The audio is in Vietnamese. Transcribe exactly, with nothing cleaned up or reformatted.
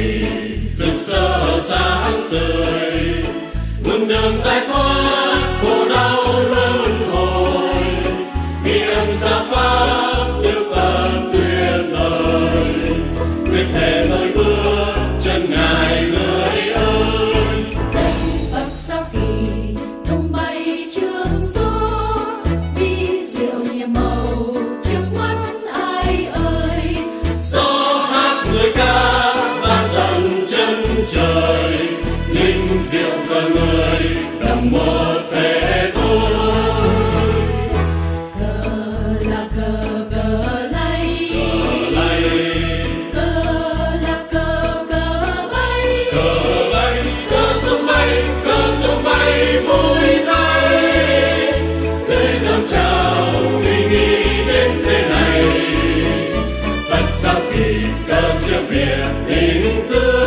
kỳ rực rỡ sáng tươi, mừng đường giải thoát khổ đau luân hồi, ghi âm giáo pháp Đức Phật tuyệt vời, quyết thề nơi bước chân Ngài người ơi. Phật giáo kỳ tung bay trước gió, vi diệu nhiệm màu trước mắt ai ơi. Gió hát người ca vang tận chân trời, linh diệu cờ người đậm một thể thôi. Cờ là cờ cờ lay, Cờ lay, cờ là cờ cờ bay, cờ bay, cờ tung bay, cờ tung bay vui thay. Lời đón chào uy nghi đến thế này, Phật giáo kỳ cờ siêu việt tình tươi.